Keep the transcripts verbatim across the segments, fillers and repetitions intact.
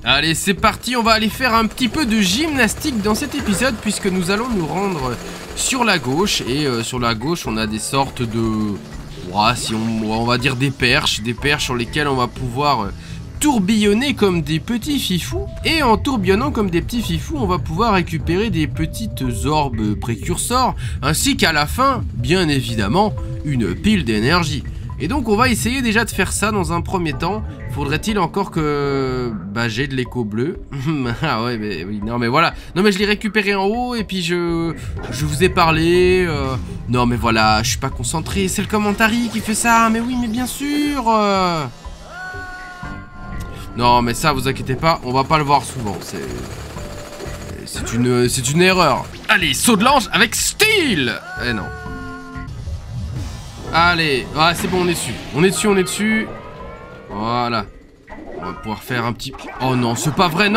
Allez, c'est parti, on va aller faire un petit peu de gymnastique dans cet épisode puisque nous allons nous rendre sur la gauche. Et euh, sur la gauche, on a des sortes de... Ouais, si on, on va dire des perches, des perches sur lesquelles on va pouvoir euh, tourbillonner comme des petits fifous. Et en tourbillonnant comme des petits fifous, on va pouvoir récupérer des petites orbes précurseurs, ainsi qu'à la fin, bien évidemment, une pile d'énergie. Et donc on va essayer déjà de faire ça dans un premier temps. Faudrait-il encore que bah j'ai de l'écho bleu. Ah ouais mais oui non mais voilà. Non mais je l'ai récupéré en haut et puis je je vous ai parlé. Euh... Non mais voilà, je suis pas concentré. C'est le commentary qui fait ça. Mais oui mais bien sûr. Euh... Non mais ça vous inquiétez pas, on va pas le voir souvent. C'est c'est une c'est une erreur. Allez saut de l'ange avec style. Eh non. Allez, ah, c'est bon, on est dessus. On est dessus, on est dessus. Voilà. On va pouvoir faire un petit... Oh non, c'est pas vrai, non.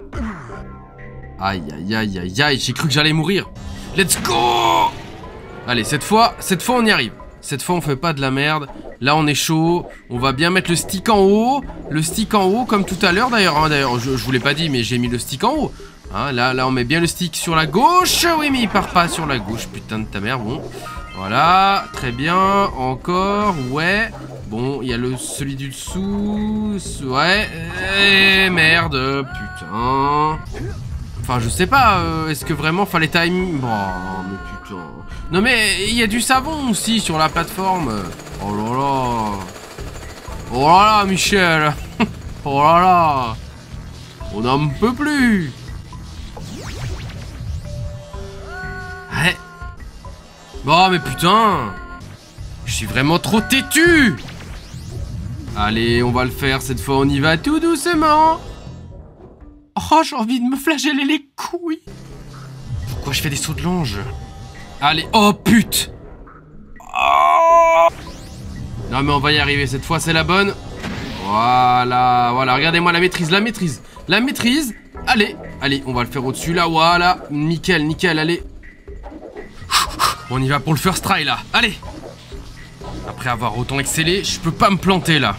Aïe, aïe, aïe, aïe, aïe. J'ai cru que j'allais mourir. Let's go. Allez, cette fois, cette fois, on y arrive. Cette fois, on fait pas de la merde. Là, on est chaud. On va bien mettre le stick en haut. Le stick en haut, comme tout à l'heure, d'ailleurs. Hein, d'ailleurs, je, je vous l'ai pas dit, mais j'ai mis le stick en haut. Hein, là, là, on met bien le stick sur la gauche. Oui, mais il part pas sur la gauche. Putain de ta mère, bon... Voilà, très bien, encore, ouais. Bon, il y a le celui du dessous, ouais, et merde, putain. Enfin, je sais pas, euh, est-ce que vraiment fallait time... Bon, mais putain. Non mais, il y a du savon aussi sur la plateforme. Oh là là. Oh là là, Michel. Oh là là. On n'en peut plus. Ouais. Bon mais putain, je suis vraiment trop têtu. Allez, on va le faire cette fois, on y va tout doucement. Oh, j'ai envie de me flageller les couilles. Pourquoi je fais des sauts de l'ange? Allez, oh pute. Oh. Non mais on va y arriver, cette fois c'est la bonne. Voilà, voilà, regardez-moi la maîtrise, la maîtrise, la maîtrise. Allez, allez, on va le faire au-dessus là, voilà. Nickel, nickel, allez. On y va pour le first try là, allez. Après avoir autant excellé, je peux pas me planter là.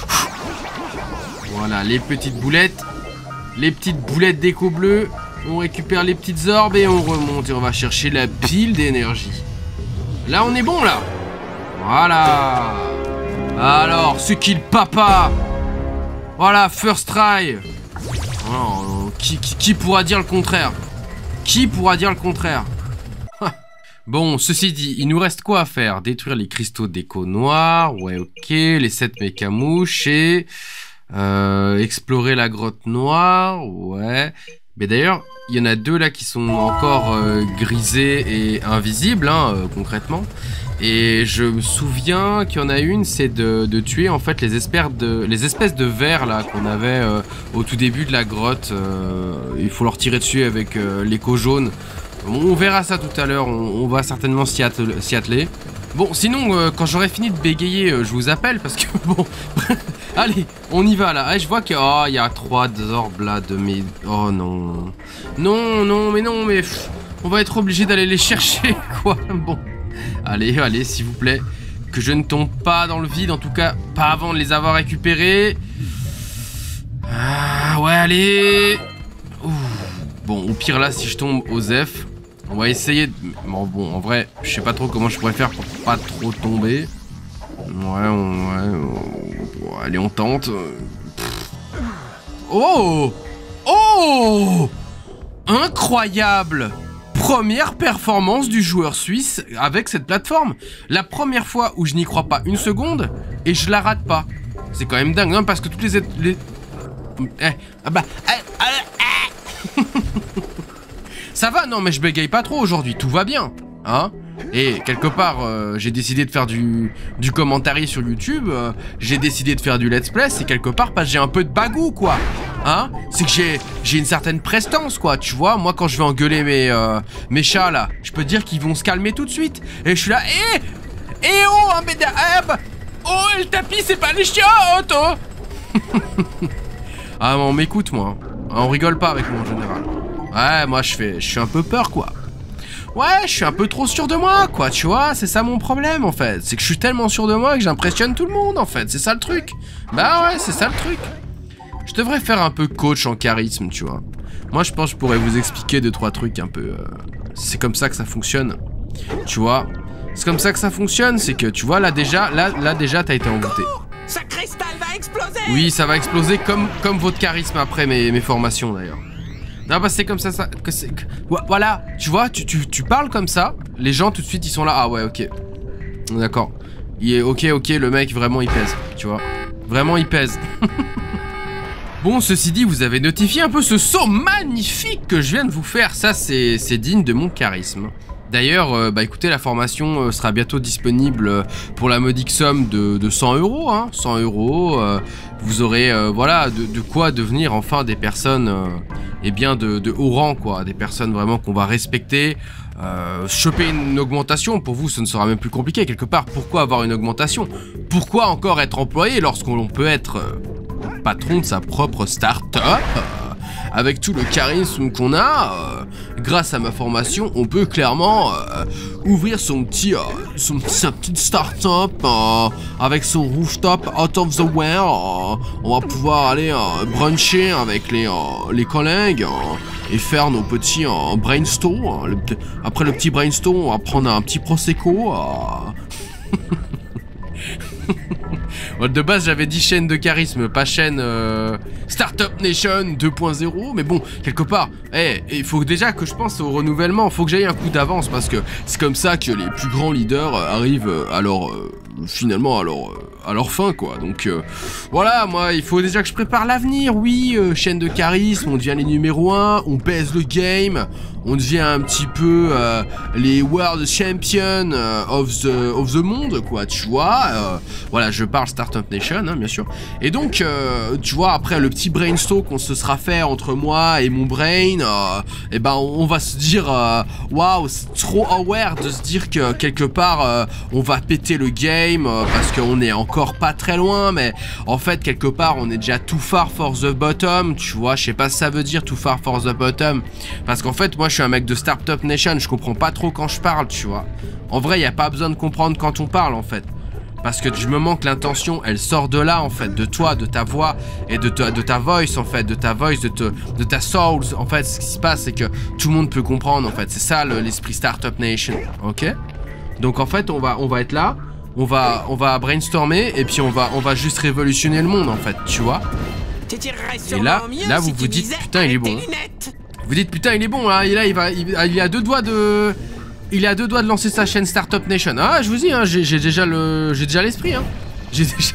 Voilà, les petites boulettes. Les petites boulettes d'écho bleu. On récupère les petites orbes et on remonte. Et on va chercher la pile d'énergie. Là, on est bon là. Voilà. Alors, ce qu'il papa. Voilà, first try. Oh, qui, qui, qui pourra dire le contraire? Qui pourra dire le contraire? Bon, ceci dit, il nous reste quoi à faire? Détruire les cristaux d'écho noir, ouais, ok, les sept mécamouches et euh, explorer la grotte noire, ouais. Mais d'ailleurs, il y en a deux là qui sont encore euh, grisés et invisibles, hein, euh, concrètement. Et je me souviens qu'il y en a une, c'est de, de tuer en fait les espèces de, les espèces de vers là qu'on avait euh, au tout début de la grotte. Euh, il faut leur tirer dessus avec euh, l'écho jaune. On verra ça tout à l'heure, on, on va certainement s'y atteler. Bon, sinon, euh, quand j'aurai fini de bégayer, euh, je vous appelle parce que bon... Allez, on y va là. Ah, je vois qu'il oh, y a trois orbes là de mes... Oh non. Non, non, mais non, mais... Pff, on va être obligé d'aller les chercher, quoi. Bon. Allez, allez, s'il vous plaît. Que je ne tombe pas dans le vide, en tout cas, pas avant de les avoir récupérés. Ah, ouais, allez. Ouh. Bon, au pire là, si je tombe aux F... On va essayer de... Bon, bon, en vrai, je sais pas trop comment je pourrais faire pour pas trop tomber. Ouais, on... ouais on... Bon, allez, on tente. Oh! Oh! Incroyable! Première performance du joueur suisse avec cette plateforme. La première fois où je n'y crois pas une seconde et je la rate pas. C'est quand même dingue, hein, parce que toutes les... les... Eh, ah bah... Eh, eh, eh. Ça va, non mais je bégaye pas trop aujourd'hui, tout va bien, hein. Et quelque part, euh, j'ai décidé de faire du, du commentary sur YouTube, euh, j'ai décidé de faire du let's play, c'est quelque part parce que j'ai un peu de bagou, quoi, hein. C'est que j'ai j'ai une certaine prestance, quoi, tu vois. Moi, quand je vais engueuler mes, euh, mes chats, là, je peux te dire qu'ils vont se calmer tout de suite. Et je suis là, eh eh oh, hein, mais ah, oh, le tapis, c'est pas les chiottes, oh. Ah, on m'écoute, moi. On rigole pas avec moi, en général. Ouais, moi je fais, je suis un peu peur quoi. Ouais, je suis un peu trop sûr de moi quoi, tu vois, c'est ça mon problème en fait. C'est que je suis tellement sûr de moi que j'impressionne tout le monde en fait, c'est ça le truc. Bah ouais, c'est ça le truc. Je devrais faire un peu coach en charisme, tu vois. Moi, je pense que je pourrais vous expliquer deux, trois trucs un peu... Euh... C'est comme ça que ça fonctionne. Tu vois. C'est comme ça que ça fonctionne, c'est que, tu vois, là déjà, là, là déjà, t'as été envoûté. Ce cristal va exploser. Oui, ça va exploser comme, comme votre charisme après mes, mes formations, d'ailleurs. Non, bah c'est comme ça, ça que c'est... Voilà, tu vois, tu, tu, tu parles comme ça, les gens, tout de suite, ils sont là. Ah ouais, ok. D'accord. Il est ok, ok, le mec, vraiment, il pèse, tu vois. Vraiment, il pèse. Bon, ceci dit, vous avez notifié un peu ce saut magnifique que je viens de vous faire. Ça, c'est digne de mon charisme. D'ailleurs, euh, bah écoutez, la formation euh, sera bientôt disponible euh, pour la modique somme de, de cent euros. Hein, cent euros. Euh, vous aurez, euh, voilà, de, de quoi devenir enfin des personnes, euh, eh bien, de, de haut rang, quoi. Des personnes vraiment qu'on va respecter. Euh, choper une augmentation, pour vous, ce ne sera même plus compliqué. Quelque part, pourquoi avoir une augmentation? Pourquoi encore être employé lorsqu'on peut être... Euh, patron de sa propre start-up, euh, avec tout le charisme qu'on a, euh, grâce à ma formation, on peut clairement euh, ouvrir son petit, euh, son, sa petite start-up euh, avec son rooftop out of the way. Euh, on va pouvoir aller euh, bruncher avec les, euh, les collègues euh, et faire nos petits euh, brainstorm. Le, après le petit brainstorm, on va prendre un petit prosecco. Euh, De base, j'avais dit chaîne de charisme, pas chaîne euh, Startup Nation deux point zéro. Mais bon, quelque part, hey, il faut déjà que je pense au renouvellement. Il faut que j'aille un coup d'avance parce que c'est comme ça que les plus grands leaders arrivent à leur, euh, finalement à leur, euh, à leur fin, quoi. Donc euh, voilà, moi, il faut déjà que je prépare l'avenir. Oui, euh, chaîne de charisme, on devient les numéros un, on pèse le game. On devient un petit peu euh, les World Champions euh, of, the, of the monde, quoi, tu vois. Euh, voilà, je parle Startup Nation, hein, bien sûr. Et donc, euh, tu vois, après le petit brainstorm qu'on se sera fait entre moi et mon brain, euh, et ben on, on va se dire, waouh, wow, c'est trop aware de se dire que quelque part, euh, on va péter le game, euh, parce qu'on est encore pas très loin, mais en fait, quelque part, on est déjà too far for the bottom, tu vois. Je sais pas ce que ça veut dire, too far for the bottom, parce qu'en fait, moi, je suis un mec de Startup Nation, je comprends pas trop quand je parle, tu vois. En vrai, il n'y a pas besoin de comprendre quand on parle, en fait. Parce que je me manque l'intention, elle sort de là, en fait, de toi, de ta voix et de ta, de ta voice, en fait, de ta voice, de, te, de ta soul. En fait, ce qui se passe, c'est que tout le monde peut comprendre, en fait. C'est ça, l'esprit Startup Nation, ok? Donc, en fait, on va, on va être là, on va, on va brainstormer, et puis on va, on va juste révolutionner le monde, en fait, tu vois? Et là, là, vous vous dites, putain, il est bon. Vous dites putain il est bon hein, et là il va il, il a deux doigts de il est à deux doigts de lancer sa chaîne Startup Nation. Ah je vous dis hein, j'ai déjà le j'ai déjà l'esprit hein. J'ai déjà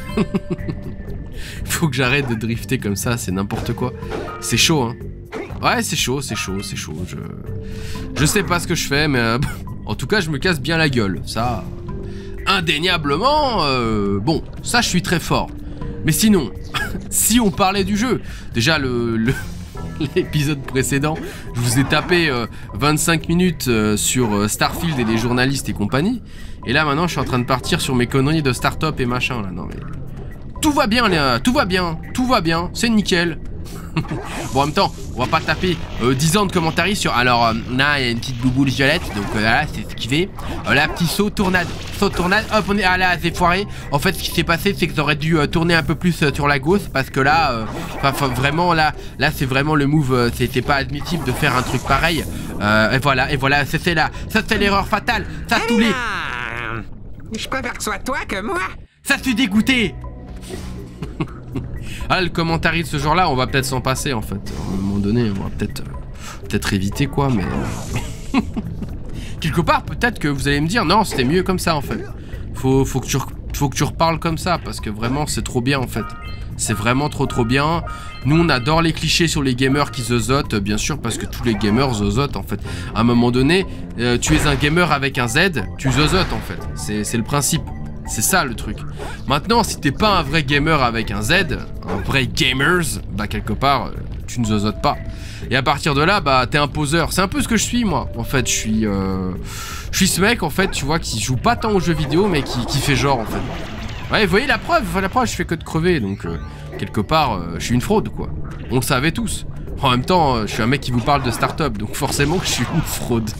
faut que j'arrête de drifter comme ça, c'est n'importe quoi. C'est chaud hein. Ouais, c'est chaud, c'est chaud, c'est chaud. Je je sais pas ce que je fais mais euh, en tout cas, je me casse bien la gueule. Ça indéniablement euh, bon, ça je suis très fort. Mais sinon, si on parlait du jeu, déjà le, le l'épisode précédent, je vous ai tapé euh, vingt-cinq minutes euh, sur euh, Starfield et les journalistes et compagnie. Et là maintenant je suis en train de partir sur mes conneries de start-up et machin là. Non mais tout va bien là, tout va bien, tout va bien, c'est nickel. Bon en même temps, on va pas taper euh, dix ans de commentaires sur... Alors euh, là il y a une petite bouboule violette, donc euh, là c'est esquivé. Euh, là petit saut, tournade, saut, tournade, hop on est... Ah là c'est foiré. En fait ce qui s'est passé c'est que j'aurais dû euh, tourner un peu plus euh, sur la gauche. Parce que là, euh, vraiment là, là c'est vraiment le move, euh, c'est pas admissible de faire un truc pareil. euh, Et voilà, et voilà, c'est là, ça c'est l'erreur fatale. Ça tous les... Je préfère que ce soit toi que moi. Ça suis dégoûté. Ah le commentaire de ce genre là on va peut-être s'en passer en fait. À un moment donné on va peut-être euh, peut-être éviter quoi mais euh... quelque part peut-être que vous allez me dire non c'était mieux comme ça en fait. Faut, faut, que tu, faut que tu reparles comme ça parce que vraiment c'est trop bien en fait. C'est vraiment trop trop bien. Nous on adore les clichés sur les gamers qui zozotent bien sûr parce que tous les gamers zozotent en fait. À un moment donné euh, tu es un gamer avec un Z, tu zozotes en fait. C'est le principe. C'est ça le truc. Maintenant, si t'es pas un vrai gamer avec un Z, un vrai gamers, bah quelque part, tu ne zozotes pas. Et à partir de là, bah t'es un poseur. C'est un peu ce que je suis moi. En fait, je suis, euh, je suis ce mec en fait, tu vois, qui joue pas tant aux jeux vidéo, mais qui, qui fait genre en fait. Ouais, vous voyez la preuve, la preuve, je fais que de crever, donc euh, quelque part, euh, je suis une fraude quoi. On le savait tous. En même temps, euh, je suis un mec qui vous parle de start-up, donc forcément que je suis une fraude.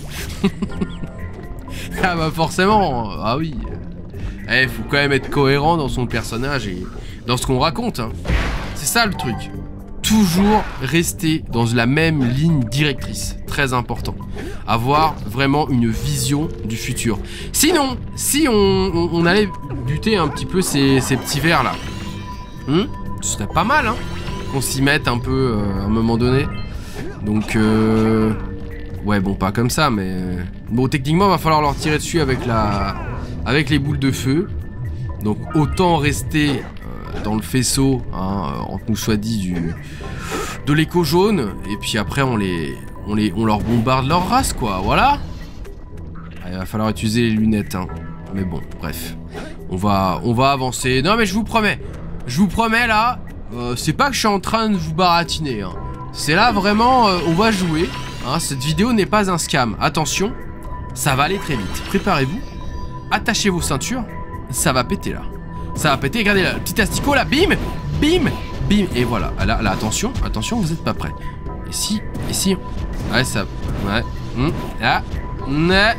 Ah bah forcément, ah oui. Eh, faut quand même être cohérent dans son personnage et dans ce qu'on raconte, hein. C'est ça le truc. toujours rester dans la même ligne directrice. Très important. Avoir vraiment une vision du futur. Sinon, si on, on, on allait buter un petit peu ces, ces petits vers là, hmm, ce serait pas mal, hein, qu'on s'y mette un peu euh, à un moment donné. Donc, euh, ouais, bon, pas comme ça, mais bon, techniquement, il va falloir leur tirer dessus avec la, avec les boules de feu. Donc, autant rester euh, dans le faisceau, hein, entre nous soit dit du, de l'écho jaune, et puis après, on les On, les, on leur bombarde leur race, quoi, voilà. Il va falloir utiliser les lunettes, hein. Mais bon, bref. On va, on va avancer. Non, mais je vous promets. Je vous promets, là, euh, c'est pas que je suis en train de vous baratiner, hein. C'est là, vraiment, euh, on va jouer. Hein. Cette vidéo n'est pas un scam. Attention, ça va aller très vite. Préparez-vous. Attachez vos ceintures. Ça va péter, là. Ça va péter. Regardez, là, le petit asticot, là. Bim, bim, bim. Et voilà. Là, là attention, attention, vous n'êtes pas prêts. Et si, et si... Ouais, ça... Ouais. Mmh. Ah. Né.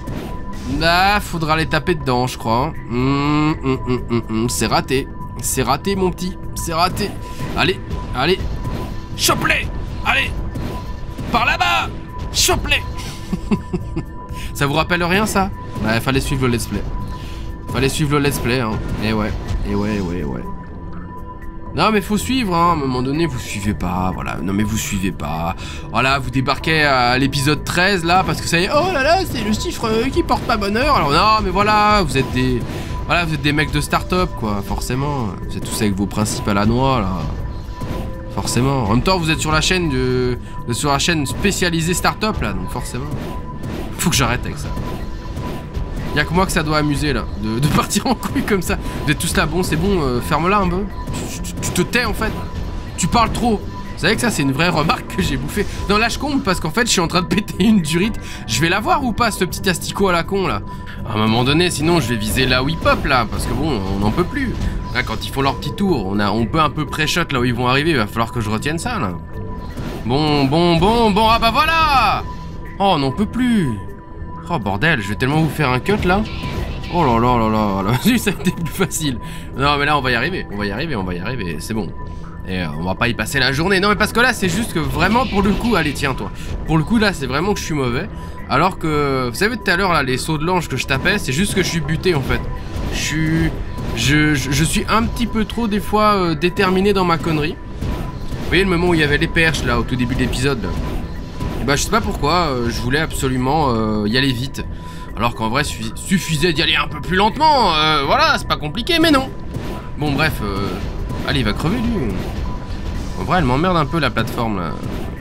Ah, faudra les taper dedans, je crois. Mmh, mmh, mmh, mmh, mmh. C'est raté. C'est raté, mon petit. C'est raté. Allez, allez. Chope-les. Allez. Par là-bas. Chope-les. Ça vous rappelle rien, ça? Ouais, fallait suivre le let's play. Fallait suivre le let's play, hein. Et ouais. Et ouais, ouais, ouais. Non mais faut suivre, hein, à un moment donné vous suivez pas, voilà, non mais vous suivez pas. Voilà, vous débarquez à l'épisode treize là, parce que ça y est, oh là là, c'est le chiffre qui porte pas bonheur. Alors non mais voilà, vous êtes des... Voilà, vous êtes des mecs de start-up quoi, forcément. Vous êtes tous avec vos principes à la noix là. Forcément. En même temps vous êtes sur la chaîne de... Vous êtes sur la chaîne spécialisée start-up là, donc forcément. Faut que j'arrête avec ça. Y'a que moi que ça doit amuser là, de, de partir en couille comme ça. Vous êtes tous là, bon c'est bon, euh, ferme-la un peu. Tu, tu, tu te tais en fait. Tu parles trop. Vous savez que ça c'est une vraie remarque que j'ai bouffée. Non là je compte parce qu'en fait je suis en train de péter une durite. Je vais la voir ou pas ce petit asticot à la con là? À un moment donné sinon je vais viser là où ils pop là. Parce que bon on n'en peut plus. Là quand ils font leur petit tour, on, a, on peut un peu pré-shot là où ils vont arriver. Il va falloir que je retienne ça là. Bon bon bon bon ah bah voilà. Oh on n'en peut plus. Oh bordel, je vais tellement vous faire un cut là. Oh là là là là là, ça a été plus facile. Non mais là on va y arriver, on va y arriver, on va y arriver, c'est bon. Et euh, on va pas y passer la journée. Non mais parce que là c'est juste que vraiment pour le coup, allez tiens toi. Pour le coup là c'est vraiment que je suis mauvais. Alors que, vous savez tout à l'heure là, les sauts de l'ange que je tapais, c'est juste que je suis buté en fait. Je suis... Je, je, je suis un petit peu trop des fois euh, déterminé dans ma connerie. Vous voyez le moment où il y avait les perches là, au tout début de l'épisode là. Bah je sais pas pourquoi, euh, je voulais absolument euh, y aller vite. Alors qu'en vrai suffi suffisait d'y aller un peu plus lentement, euh, voilà, c'est pas compliqué, mais non. Bon bref, euh... allez il va crever lui. En vrai elle m'emmerde un peu la plateforme là.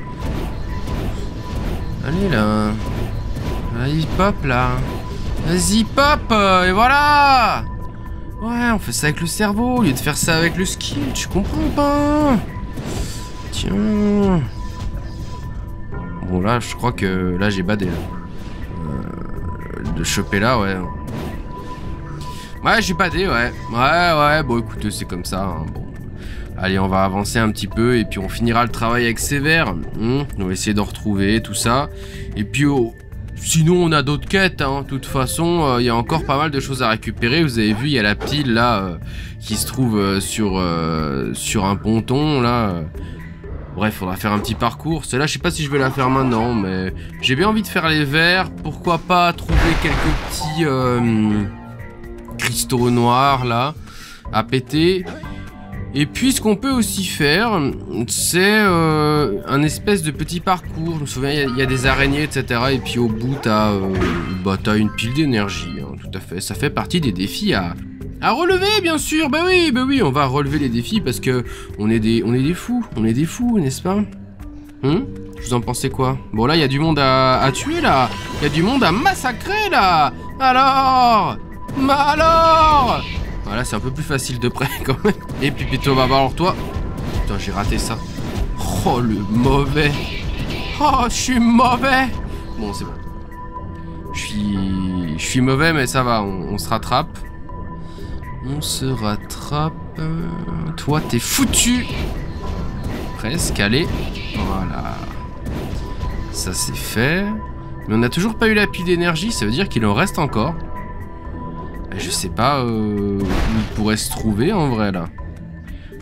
Allez là. Vas-y pop là. Vas-y pop, euh, et voilà. Ouais on fait ça avec le cerveau au lieu de faire ça avec le skill, tu comprends pas? Tiens. Bon là je crois que là j'ai badé là. Euh, de choper là ouais. Ouais j'ai badé ouais. Ouais ouais bon écoutez c'est comme ça hein. Bon. Allez on va avancer un petit peu et puis on finira le travail avec Sévère. Hum, on va essayer de retrouver tout ça. Et puis oh, sinon on a d'autres quêtes hein. De toute façon il euh, y a encore pas mal de choses à récupérer. Vous avez vu il y a la pile là euh, qui se trouve euh, sur, euh, sur un ponton là. euh. Bref, faudra faire un petit parcours. Celle-là, je sais pas si je vais la faire maintenant, mais j'ai bien envie de faire les verts. Pourquoi pas trouver quelques petits euh, cristaux noirs, là, à péter. Et puis, ce qu'on peut aussi faire, c'est euh, un espèce de petit parcours. Je me souviens, il y, y a des araignées, et cetera. Et puis, au bout, t'as euh, bah, t'as une pile d'énergie, hein, tout à fait. Ça fait partie des défis à... À relever, bien sûr. Bah oui, bah oui, on va relever les défis parce que on est des, on est des fous, on est des fous, n'est-ce pas? Hum? Vous en pensez quoi? Bon là, il y a du monde à, à tuer là. Il y a du monde à massacrer là. Alors, bah alors. Voilà, c'est un peu plus facile de près quand même. Et puis plutôt, bah alors toi. Putain, j'ai raté ça. Oh le mauvais. Oh, je suis mauvais. Bon, c'est bon. Je suis, je suis mauvais, mais ça va, on, on se rattrape. On se rattrape. Toi, t'es foutu. Presque, allez. Voilà. Ça, c'est fait. Mais on n'a toujours pas eu la pile d'énergie. Ça veut dire qu'il en reste encore. Je sais pas euh, où il pourrait se trouver, en vrai, là.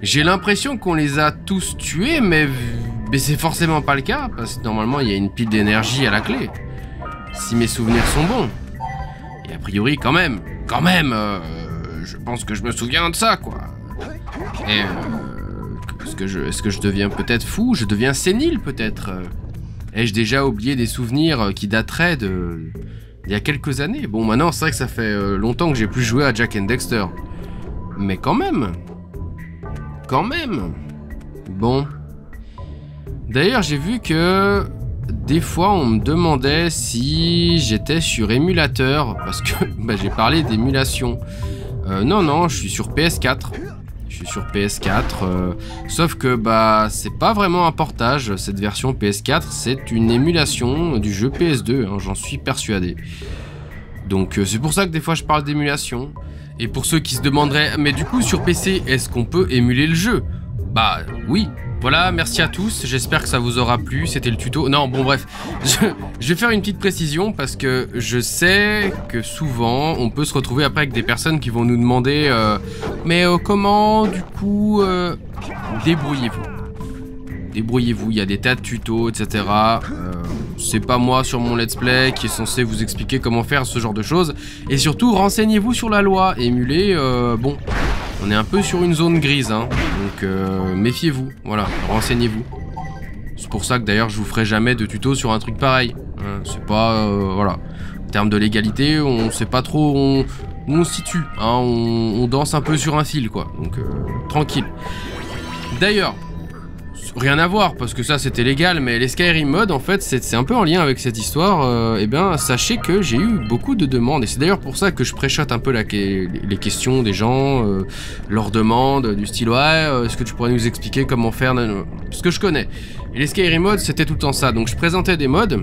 J'ai l'impression qu'on les a tous tués, mais, mais c'est forcément pas le cas, parce que normalement il y a une pile d'énergie à la clé. Si mes souvenirs sont bons. Et a priori, quand même, quand même, euh, je pense que je me souviens de ça, quoi. Et euh, est-ce que je, est-ce que je deviens peut-être fou? Je deviens sénile, peut-être? Ai-je déjà oublié des souvenirs qui dateraient de... d'il y a quelques années? Bon, maintenant, c'est vrai que ça fait euh, longtemps que j'ai plus joué à Jak and Daxter. Mais quand même. Quand même. Bon. D'ailleurs, j'ai vu que... des fois, on me demandait si j'étais sur émulateur. Parce que bah, j'ai parlé d'émulation. Euh, non, non, je suis sur P S quatre. Je suis sur P S quatre. Euh, sauf que bah c'est pas vraiment un portage, cette version P S quatre. C'est une émulation du jeu P S deux, hein, j'en suis persuadé. Donc euh, c'est pour ça que des fois je parle d'émulation. Et pour ceux qui se demanderaient, mais du coup sur P C, est-ce qu'on peut émuler le jeu? Bah oui. Voilà, merci à tous, j'espère que ça vous aura plu, c'était le tuto. Non, bon bref, je, je vais faire une petite précision parce que je sais que souvent on peut se retrouver après avec des personnes qui vont nous demander euh, mais euh, comment du coup euh, débrouillez-vous. Débrouillez-vous, il y a des tas de tutos, et cetera. Euh, c'est pas moi sur mon let's play qui est censé vous expliquer comment faire ce genre de choses. Et surtout, renseignez-vous sur la loi, émuler, euh, bon... on est un peu sur une zone grise, hein, donc euh, méfiez-vous, voilà, renseignez-vous. C'est pour ça que d'ailleurs je vous ferai jamais de tuto sur un truc pareil. Hein, c'est pas, euh, voilà, en termes de légalité, on sait pas trop on, où on se situe, hein, on, on danse un peu sur un fil, quoi, donc euh, tranquille. D'ailleurs, rien à voir, parce que ça c'était légal, mais les Skyrim mods, en fait, c'est un peu en lien avec cette histoire. Euh, et bien, sachez que j'ai eu beaucoup de demandes, et c'est d'ailleurs pour ça que je préchote un peu la, les questions des gens, euh, leurs demandes, du style, ouais, euh, est-ce que tu pourrais nous expliquer comment faire, ce que je connais. Et les Skyrim mods, c'était tout le temps ça, donc je présentais des mods,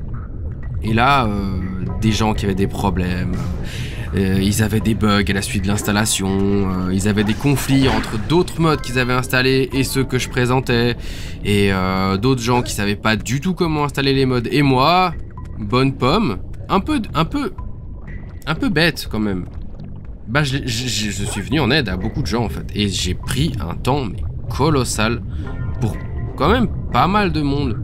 et là, euh, des gens qui avaient des problèmes... Euh, ils avaient des bugs à la suite de l'installation, euh, ils avaient des conflits entre d'autres mods qu'ils avaient installés et ceux que je présentais, et euh, d'autres gens qui savaient pas du tout comment installer les mods. Et moi, bonne pomme, un peu, un peu, un peu bête quand même. Bah, je, je, je suis venu en aide à beaucoup de gens en fait, et j'ai pris un temps mais colossal pour quand même pas mal de monde.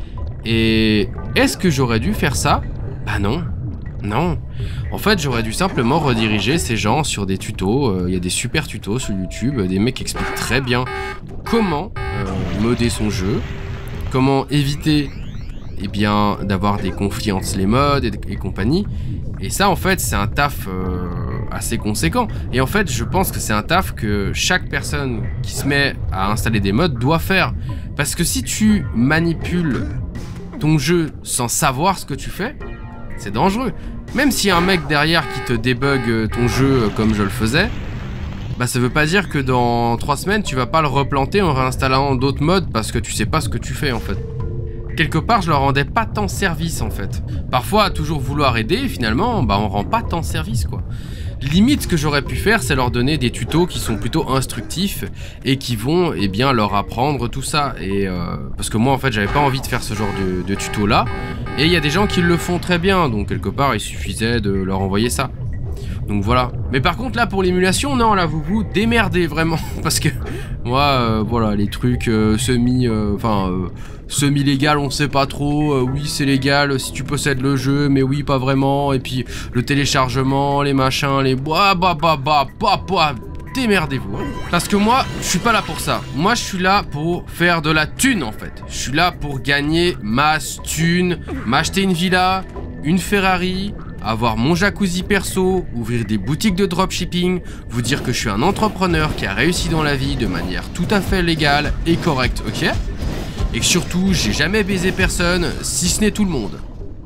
Et est-ce que j'aurais dû faire ça? Bah non. Non, en fait j'aurais dû simplement rediriger ces gens sur des tutos. Il euh, y a des super tutos sur YouTube, des mecs qui expliquent très bien comment euh, modder son jeu, comment éviter eh bien d'avoir des conflits entre les mods et, et compagnie. Et ça en fait c'est un taf euh, assez conséquent. Et en fait je pense que c'est un taf que chaque personne qui se met à installer des mods doit faire. Parce que si tu manipules ton jeu sans savoir ce que tu fais, c'est dangereux. Même s'il y a un mec derrière qui te débug ton jeu comme je le faisais, bah ça veut pas dire que dans trois semaines tu vas pas le replanter en réinstallant d'autres mods parce que tu sais pas ce que tu fais en fait. Quelque part je leur rendais pas tant service en fait. Parfois à toujours vouloir aider finalement bah on rend pas tant service quoi. Limite ce que j'aurais pu faire c'est leur donner des tutos qui sont plutôt instructifs et qui vont eh bien leur apprendre tout ça. Et euh, parce que moi en fait j'avais pas envie de faire ce genre de, de tuto là. Et il y a des gens qui le font très bien, donc quelque part il suffisait de leur envoyer ça. Donc voilà. Mais par contre là pour l'émulation, non là vous vous démerdez vraiment. Parce que moi euh, voilà les trucs euh, semi... Enfin euh, semi-légal on sait pas trop. Euh, oui c'est légal si tu possèdes le jeu, mais oui pas vraiment. Et puis le téléchargement, les machins, les... Bah bah bah bah bah bah démerdez-vous. Parce que moi, je suis pas là pour ça. Moi, je suis là pour faire de la thune, en fait. Je suis là pour gagner masse thune, m'acheter une villa, une Ferrari, avoir mon jacuzzi perso, ouvrir des boutiques de dropshipping, vous dire que je suis un entrepreneur qui a réussi dans la vie de manière tout à fait légale et correcte, ok? Et que surtout, j'ai jamais baisé personne, si ce n'est tout le monde.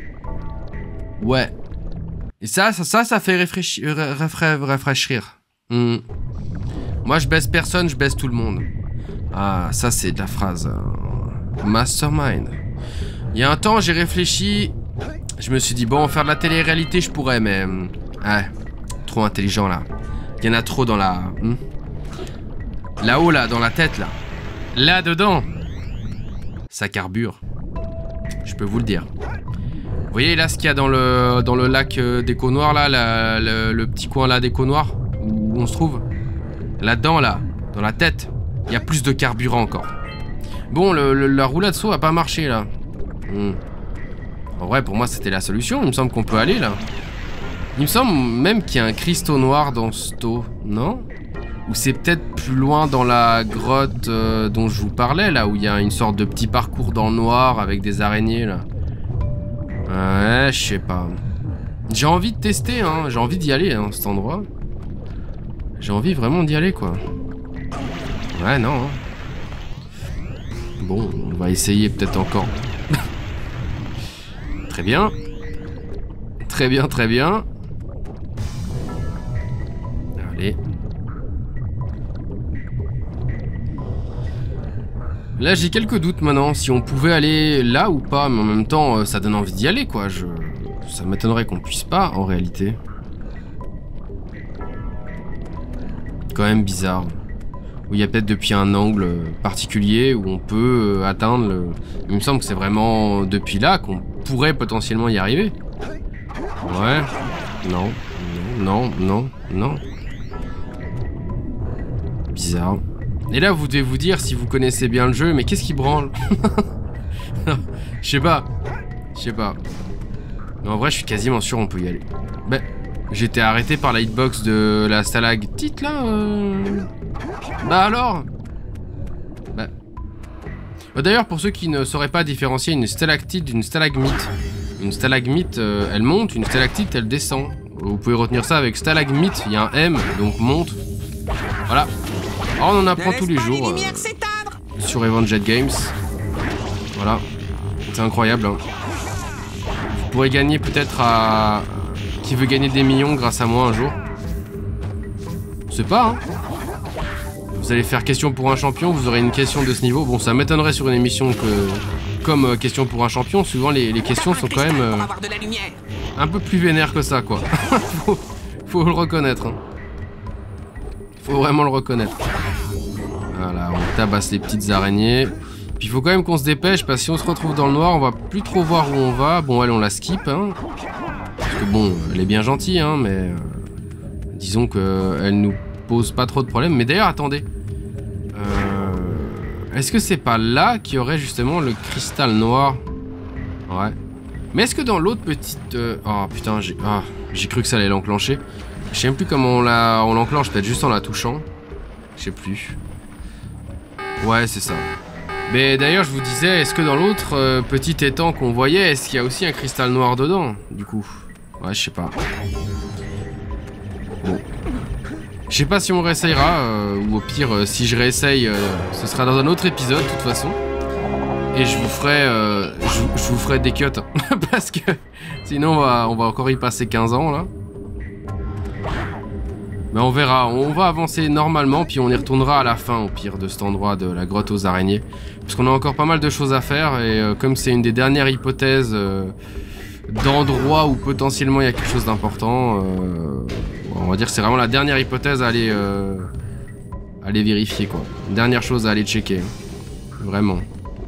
Ouais. Et ça, ça, ça, ça fait réfléchir, réfléchir. Mmh. Moi je baisse personne, je baisse tout le monde. Ah ça c'est de la phrase euh, mastermind. Il y a un temps j'ai réfléchi. Je me suis dit bon faire de la télé-réalité je pourrais mais ouais, trop intelligent là. Il y en a trop dans la hmm? Là-haut là, dans la tête là. Là dedans. Ça carbure. Je peux vous le dire. Vous voyez là ce qu'il y a dans le, dans le lac euh, d'Écho Noir là, la, le, le petit coin là d'Écho Noir où on se trouve? Là-dedans, là, dans la tête, Il y a plus de carburant encore. Bon, le, le, la roulade saut a pas marché là. Hmm. En vrai, pour moi, c'était la solution. Il me semble qu'on peut aller là. Il me semble même qu'il y a un cristaux noir dans ce taux, non? Ou c'est peut-être plus loin dans la grotte euh, dont je vous parlais, là, où il y a une sorte de petit parcours dans le noir avec des araignées, là. Ouais, je sais pas. J'ai envie de tester, hein. J'ai envie d'y aller, hein, cet endroit. J'ai envie vraiment d'y aller, quoi. Ouais, non. Hein. Bon, on va essayer peut-être encore. Très bien. Très bien, très bien. Allez. Là, j'ai quelques doutes maintenant, si on pouvait aller là ou pas, mais en même temps, ça donne envie d'y aller, quoi. Je... Ça m'étonnerait qu'on puisse pas, en réalité. Quand même bizarre. Où il y a peut-être depuis un angle particulier où on peut atteindre le... Il me semble que c'est vraiment depuis là qu'on pourrait potentiellement y arriver. Ouais. Non. Non, non, non. Bizarre. Et là, vous devez vous dire, si vous connaissez bien le jeu, mais qu'est-ce qui branle? Je sais pas. Je sais pas. Mais en vrai, je suis quasiment sûr on peut y aller. Ben, j'étais arrêté par la hitbox de la stalactite, là. Euh... Bah alors bah... bah d'ailleurs, pour ceux qui ne sauraient pas différencier une stalactite d'une stalagmite, une stalagmite, euh, elle monte, une stalactite, elle descend. Vous pouvez retenir ça avec stalagmite, il y a un M, donc monte. Voilà. Alors on en apprend tous les jours euh, sur Evanget Games. Voilà. C'est incroyable. Hein. Vous pourrez gagner peut-être à... Qui veut gagner des millions grâce à moi un jour? Je sais pas, hein. Vous allez faire question pour un champion, vous aurez une question de ce niveau. Bon, ça m'étonnerait sur une émission que... Comme euh, question pour un champion, souvent les, les questions sont quand même... Euh, un peu plus vénères que ça, quoi. faut, faut le reconnaître. Hein. Faut vraiment le reconnaître. Voilà, on tabasse les petites araignées. Puis il faut quand même qu'on se dépêche, parce que si on se retrouve dans le noir, on va plus trop voir où on va. Bon, elle, on la skip, hein. Parce que bon, elle est bien gentille, hein, mais... Euh, disons qu'elle nous pose pas trop de problèmes. Mais d'ailleurs, attendez. Euh, est-ce que c'est pas là qu'il y aurait justement le cristal noir? Ouais. Mais est-ce que dans l'autre petite... Euh... Oh putain, j'ai ah, j'ai cru que ça allait l'enclencher. Je sais même plus comment on la... on l'enclenche, peut-être juste en la touchant. Je sais plus. Ouais, c'est ça. Mais d'ailleurs, je vous disais, est-ce que dans l'autre euh, petit étang qu'on voyait, est-ce qu'il y a aussi un cristal noir dedans, du coup? Ouais, je sais pas. Bon. Je sais pas si on réessayera, euh, ou au pire, euh, si je réessaye, euh, ce sera dans un autre épisode, de toute façon. Et je vous ferai, euh, je, je vous ferai des cuts, hein, parce que sinon on va, on va encore y passer quinze ans, là. Mais on verra, on va avancer normalement, puis on y retournera à la fin, au pire, de cet endroit de la grotte aux araignées. Parce qu'on a encore pas mal de choses à faire, et euh, comme c'est une des dernières hypothèses euh, d'endroits où potentiellement il y a quelque chose d'important, euh, on va dire que c'est vraiment la dernière hypothèse à aller, euh, à aller vérifier, quoi. Dernière chose à aller checker. Vraiment.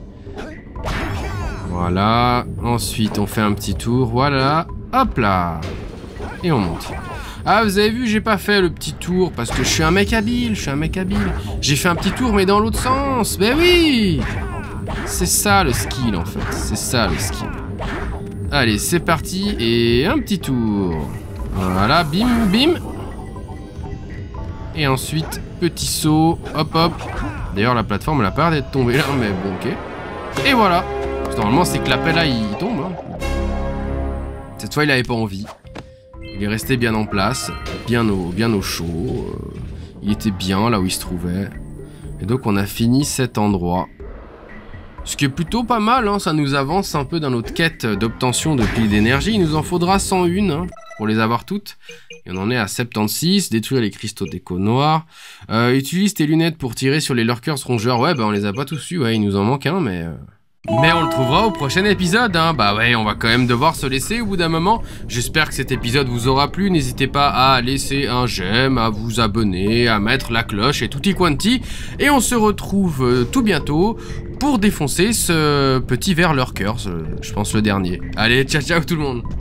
Voilà. Ensuite, on fait un petit tour. Voilà. Hop là. Et on monte. Ah, vous avez vu, j'ai pas fait le petit tour parce que je suis un mec habile, je suis un mec habile. J'ai fait un petit tour, mais dans l'autre sens. Ben oui. C'est ça le skill, en fait. C'est ça le skill. Allez, c'est parti. Et un petit tour. Voilà, bim, bim. Et ensuite, petit saut. Hop, hop. D'ailleurs, la plateforme, elle a pas l'air d'être tombée là, mais bon, ok. Et voilà. Parce que normalement, c'est que l'appel là, il tombe. Hein. Cette fois, il avait pas envie. Il est resté bien en place, bien au, bien au chaud. Euh, il était bien là où il se trouvait. Et donc, on a fini cet endroit. Ce qui est plutôt pas mal, hein, ça nous avance un peu dans notre quête d'obtention de piles d'énergie. Il nous en faudra cent un hein, pour les avoir toutes. Et on en est à soixante-seize. Détruire les cristaux d'écho noirs. Euh, utilise tes lunettes pour tirer sur les lurkers rongeurs. Ouais, bah on les a pas tous eu. Ouais, il nous en manque un, mais... Euh... Mais on le trouvera au prochain épisode, hein. Bah ouais, on va quand même devoir se laisser au bout d'un moment. J'espère que cet épisode vous aura plu. N'hésitez pas à laisser un j'aime, à vous abonner, à mettre la cloche et tutti quanti. Et on se retrouve euh, tout bientôt pour défoncer ce petit ver lurkers, euh, je pense le dernier. Allez, ciao ciao tout le monde.